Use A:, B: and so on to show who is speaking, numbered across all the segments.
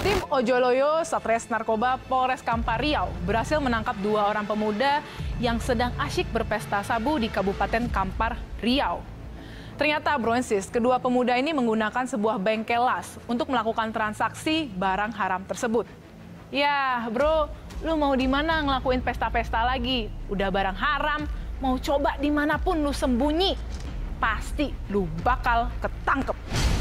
A: Tim Ojoloyo Satres Narkoba Polres Kampar Riau berhasil menangkap 2 orang pemuda yang sedang asyik berpesta sabu di Kabupaten Kampar Riau. Ternyata broensis, kedua pemuda ini menggunakan sebuah bengkel las untuk melakukan transaksi barang haram tersebut. Ya bro, lu mau di mana ngelakuin pesta-pesta lagi? Udah barang haram, mau coba dimanapun lu sembunyi, pasti lu bakal ketangkep.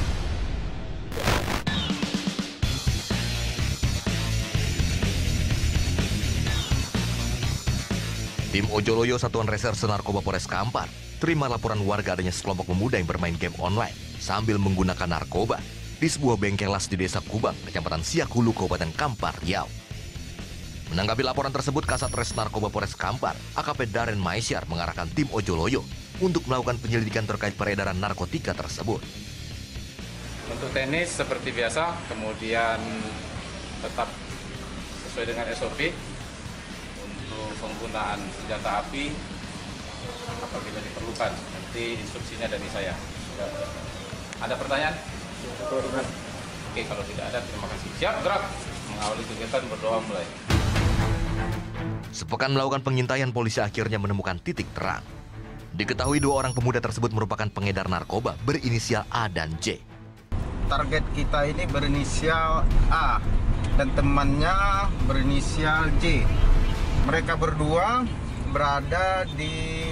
B: Tim Ojoloyo Satuan Reserse Narkoba Polres Kampar terima laporan warga adanya sekelompok pemuda yang bermain game online sambil menggunakan narkoba di sebuah bengkel las di Desa Kubang, Kecamatan Siak Hulu, Kabupaten Kampar Riau. Menanggapi laporan tersebut, Kasat Res Narkoba Polres Kampar, AKP Daren Maisyar mengarahkan tim Ojoloyo untuk melakukan penyelidikan terkait peredaran narkotika tersebut.
C: Untuk teknis seperti biasa, kemudian tetap sesuai dengan SOP. Penggunaan senjata api apabila diperlukan, nanti instruksinya dari saya. Ada pertanyaan? Oke, kalau tidak ada, terima kasih. Siap, gerak. Mengawali kegiatan, berdoa mulai.
B: Sepekan melakukan pengintaian, polisi akhirnya menemukan titik terang. Diketahui 2 orang pemuda tersebut merupakan pengedar narkoba berinisial A dan J.
D: Target kita ini berinisial A dan temannya berinisial J. Mereka berdua berada di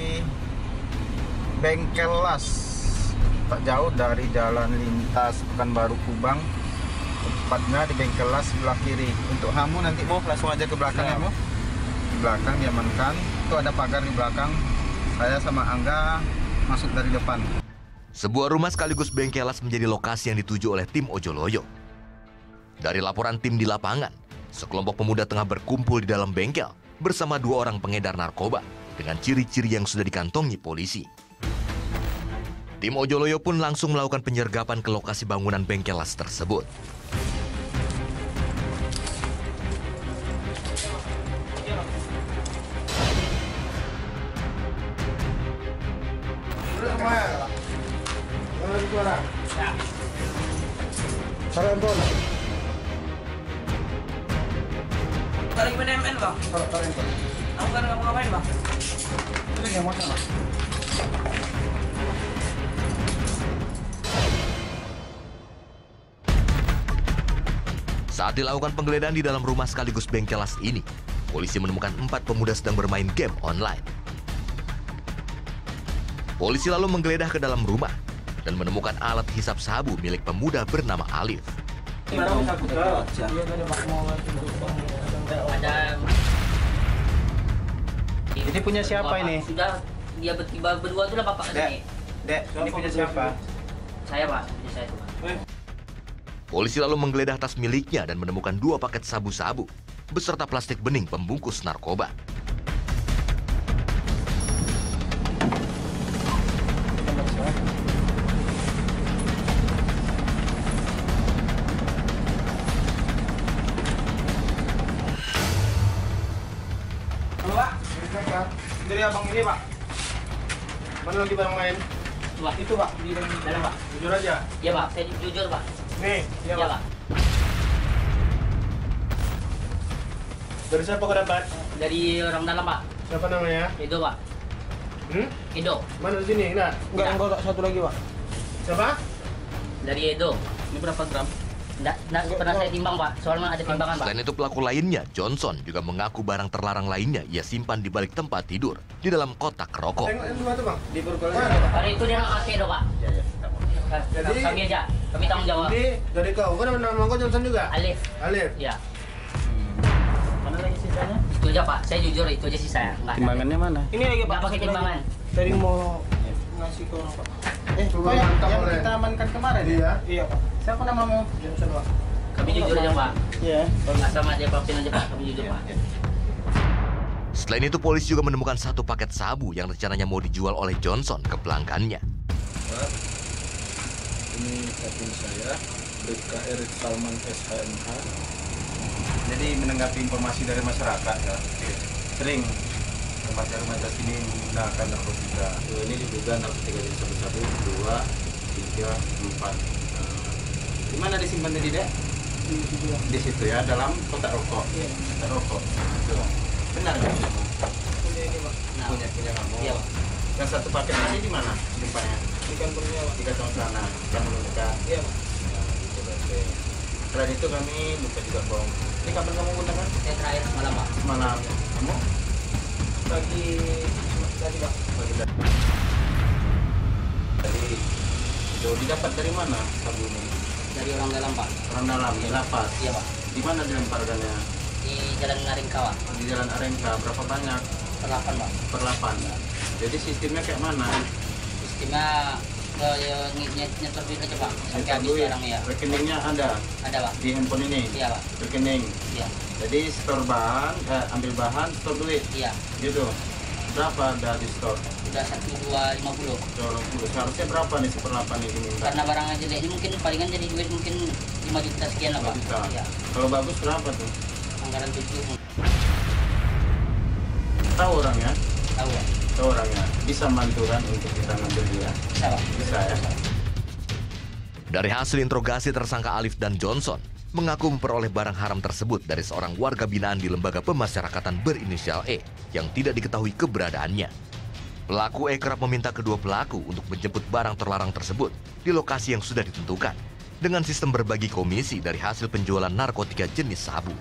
D: bengkel las, tak jauh dari jalan lintas Pekanbaru Kubang, tepatnya di bengkel las sebelah kiri. Untuk kamu nanti mau langsung aja ke belakang ya, di belakang diamankan. Itu ada pagar di belakang. Saya sama Angga masuk dari depan.
B: Sebuah rumah sekaligus bengkel las menjadi lokasi yang dituju oleh tim Ojoloyo. Dari laporan tim di lapangan, sekelompok pemuda tengah berkumpul di dalam bengkel bersama 2 orang pengedar narkoba dengan ciri-ciri yang sudah dikantongi polisi. Tim Ojoloyo pun langsung melakukan penyergapan ke lokasi bangunan bengkel las tersebut.
E: Tarik MN bang. Aku kan nggak mau ngapain bang.
D: Ini yang mana, Mas?
B: Saat dilakukan penggeledahan di dalam rumah sekaligus bengkel las ini, polisi menemukan 4 pemuda sedang bermain game online. Polisi lalu menggeledah ke dalam rumah dan menemukan alat hisap sabu milik pemuda bernama Alif.
D: Ini punya siapa ini?
E: Sudah dia berdua tuh lah bapak kesini.
D: Dek, ini punya siapa?
E: Saya pak, punya saya tuh pak.
B: Polisi lalu menggeledah tas miliknya dan menemukan 2 paket sabu-sabu beserta plastik bening pembungkus narkoba.
D: Dari abang ini, Pak. Mana lagi barang lain?
E: Pak.
D: Itu, Pak, di dalam, Pak. Jujur aja.
E: Iya pak, saya jujur pak.
D: Nih,
E: Iya pak.
D: Dari siapa kau dapat?
E: Dari orang dalam pak.
D: Siapa namanya?
E: Edo pak. Edo.
D: Mana di sini? Nah, enggak satu lagi, Pak. Siapa?
E: Dari Edo.
D: Ini berapa gram?
E: Nggak pernah saya timbang pak. Soalnya ada timbangan pak.
B: Selain itu, pelaku lainnya, Johnson, juga mengaku barang terlarang lainnya ia simpan di balik tempat tidur di dalam kotak rokok.
D: Yang dua tuh, Bang. Di pergolakan.
E: Hari itu dia nggak pakai Edo pak.
D: Jadi
E: kami aja, kami tanggung jawab.
D: Jadi dari kau nama kau Johnson juga?
E: Alif.
D: Alif.
E: Iya.
D: Mana lagi sisanya?
E: Itu aja pak. Saya jujur itu aja sih saya.
F: Timbangannya mana?
D: Ini lagi, Pak.
E: Nggak pakai timbangan.
D: Dari mau ngasih ke orang, Pak. Kau yang kita amankan kemarin? Iya. Iya, Pak. Siapa namamu? Johnson, Pak.
E: Kami jujur aja pak.
D: Iya.
E: Asal aja vaksin aja pak. Kami jujur pak.
B: Selain itu, polisi juga menemukan 1 paket sabu yang rencananya mau dijual oleh Johnson ke pelanggannya.
G: Ini akun saya, Bribka Erik Salman SHMH.
D: Jadi menanggapi informasi dari masyarakat ya, sering remaja-remaja sini menggunakan narkotika.
G: Ini diduga narkotika jenis sabu-sabu 2, 3, 4.
D: Di mana disimpan tadi, Dek? Di situ ya, dalam kotak rokok.
E: Iya.
D: Kotak rokok. Tuh. Benar kan? Punya kamu.
E: Iya, Pak.
D: Yang satu paket ini di mana? Jumpanya?
E: Di kantongnya, Pak.
D: Di kantong sana. Yang menunjukkan.
E: Iya, Pak.
D: Nah, gitu berarti. Selain itu kami lupa juga bom. Ini kapan kamu gunakan?
E: Saya terakhir semalam, Pak.
D: Malam. Kamu?
E: Pagi tadi, Pak.
D: Pagi tadi. Jadi, itu didapat dari mana sabu ini?
E: Dari orang dalam, Pak.
D: Orang dalam, di lapas.
E: Iya, Pak.
D: Di mana dilemparkannya?
E: Di Jalan Naringkawa.
D: Di Jalan Arengka. Berapa banyak?
E: Per 8, Pak.
D: Per 8. Jadi sistemnya kayak mana?
E: Sistemnya nyetor duit aja, Pak. Sampai habis
D: Duit.
E: sekarang ya.
D: Rekeningnya ada
E: Ada, Pak.
D: di handphone ini.
E: Iya, Pak.
D: Rekening.
E: Iya.
D: Jadi store bahan, ambil bahan, store duit.
E: Iya.
D: Gitu. Berapa ada di store?
E: Udah 1.250.
D: 20. Seharusnya berapa nih seperlapan ini diminta?
E: Karena barangnya jelek ini mungkin palingan jadi duit mungkin 5 juta sekian lah,
D: 5
E: Pak.
D: juta.
E: Iya.
D: Kalau bagus berapa tuh?
E: Anggaran 7.
D: Tahu orangnya?
E: Tahu, Pak.
D: Tahu orangnya. Bisa bantu kan untuk kita ngambil dia?
E: Bisa, Pak.
D: Bisa ya?
B: Dari hasil interogasi tersangka Alif dan Johnson mengaku memperoleh barang haram tersebut dari seorang warga binaan di lembaga pemasyarakatan berinisial E yang tidak diketahui keberadaannya. Pelaku E kerap meminta kedua pelaku untuk menjemput barang terlarang tersebut di lokasi yang sudah ditentukan dengan sistem berbagi komisi dari hasil penjualan narkotika jenis sabu.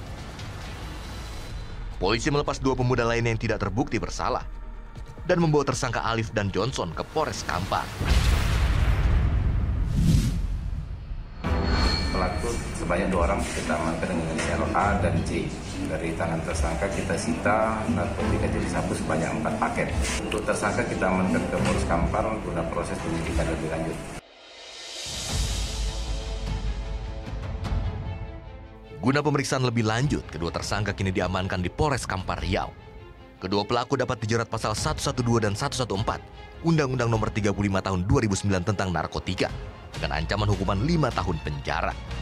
B: Polisi melepas 2 pemuda lainnya yang tidak terbukti bersalah dan membawa tersangka Alif dan Johnson ke Polres Kampar.
C: Pelaku sebanyak 2 orang kita amankan dengan inisial A dan C. Dari tangan tersangka kita sita narkotika jenis sabu sebanyak 4 paket. Untuk tersangka kita amankan ke Polres Kampar guna proses penyidikan lebih lanjut.
B: Guna pemeriksaan lebih lanjut, kedua tersangka kini diamankan di Polres Kampar Riau. Kedua pelaku dapat dijerat pasal 112 dan 114 Undang-Undang Nomor 35 Tahun 2009 tentang narkotika dengan ancaman hukuman 5 tahun penjara.